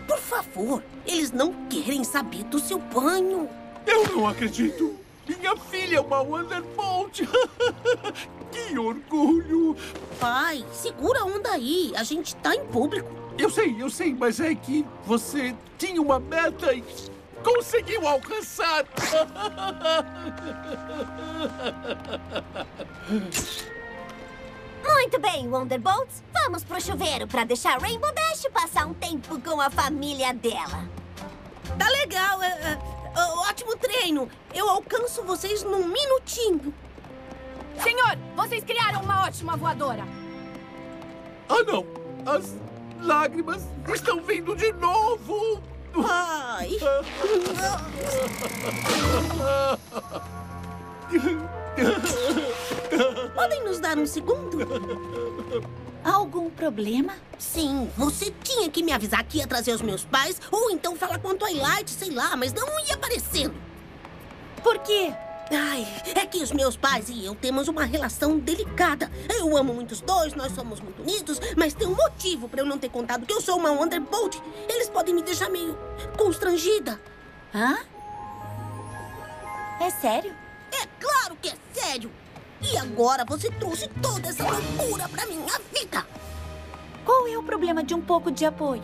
Por favor, eles não querem saber do seu banho. Eu não acredito. Minha filha é uma Wonderbolt. Que orgulho. Pai, segura a onda aí. A gente tá em público. Eu sei, mas é que você tinha uma meta e conseguiu alcançar. Muito bem, Wonderbolts. Vamos pro chuveiro pra deixar Rainbow Dash passar um tempo com a família dela. Tá legal. Ótimo treino. Eu alcanço vocês num minutinho. Senhor, vocês criaram uma ótima voadora. Ah, não. As lágrimas estão vindo de novo. Ai. Podem nos dar um segundo? Algum problema? Sim, você tinha que me avisar que ia trazer os meus pais, ou então falar com a Twilight, sei lá, mas não ia aparecendo. Por quê? Ai, é que os meus pais e eu temos uma relação delicada. Eu amo muito os dois, nós somos muito unidos, mas tem um motivo pra eu não ter contado que eu sou uma Wonderbolt. Eles podem me deixar meio constrangida. Hã? É sério? É claro que é sério. E agora você trouxe toda essa loucura pra minha vida. Qual é o problema de um pouco de apoio?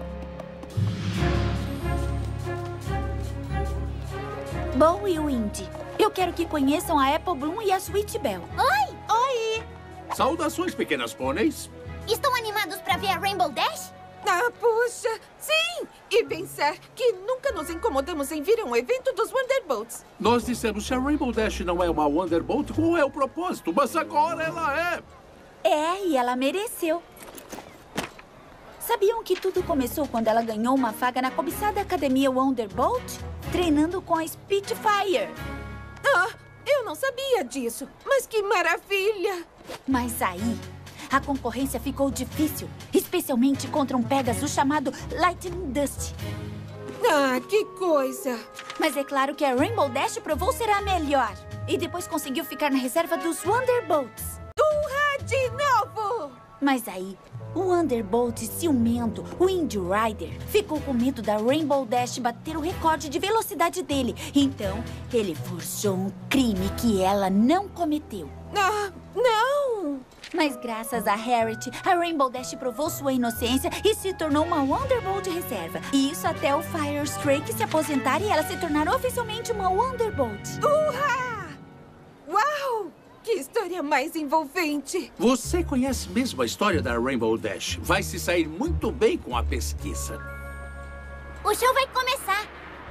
Bo e o Indy, eu quero que conheçam a Apple Bloom e a Sweet Belle. Oi! Oi! Saudações, pequenas pôneis. Estão animados pra ver a Rainbow Dash? Ah, puxa! Sim! E pensar que nunca nos incomodamos em vir a um evento dos Wonderbolts. Nós dissemos que a Rainbow Dash não é uma Wonderbolt, qual é o propósito? Mas agora ela é. É, e ela mereceu. Sabiam que tudo começou quando ela ganhou uma vaga na cobiçada Academia Wonderbolt? Treinando com a Spitfire. Ah, eu não sabia disso. Mas que maravilha! Mas aí, a concorrência ficou difícil. Especialmente contra um Pegasus chamado Lightning Dust. Ah, que coisa! Mas é claro que a Rainbow Dash provou ser a melhor. E depois conseguiu ficar na reserva dos Wonderbolts. Urra de novo! Mas aí, o Wonderbolt ciumento, o Indy Rider, ficou com medo da Rainbow Dash bater o recorde de velocidade dele. Então, ele forçou um crime que ela não cometeu. Ah, não! Mas graças a Harriet, a Rainbow Dash provou sua inocência e se tornou uma Wonderbolt reserva. E isso até o Firestrike se aposentar e ela se tornar oficialmente uma Wonderbolt. Urra! Uau! Que história mais envolvente! Você conhece mesmo a história da Rainbow Dash. Vai se sair muito bem com a pesquisa. O show vai começar.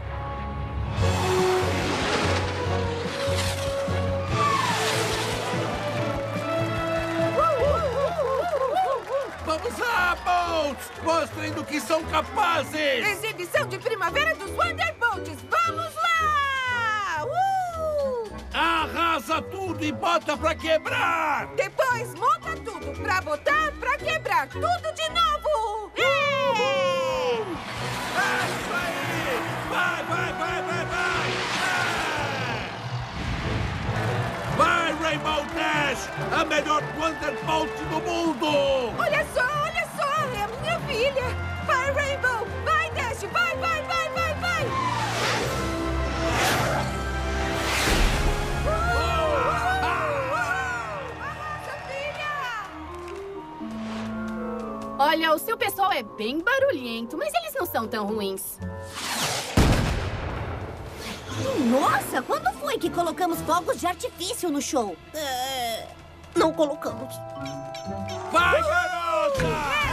Vamos lá, Bolts! Mostrem do que são capazes! Exibição de primavera dos Wonderbolts! Vamos lá! Arrasa tudo e bota pra quebrar! Depois monta tudo pra botar pra quebrar tudo de novo! É! É isso aí! Vai, vai, vai, vai, vai! É! Vai, Rainbow Dash! A melhor Wonderbolt do mundo! Olha só! É a minha filha! Vai, Rainbow! Vai, Dash! Vai, vai, vai, vai, vai! Olha, o seu pessoal é bem barulhento, mas eles não são tão ruins. Nossa, quando foi que colocamos fogos de artifício no show? Não colocamos. Vai, garota!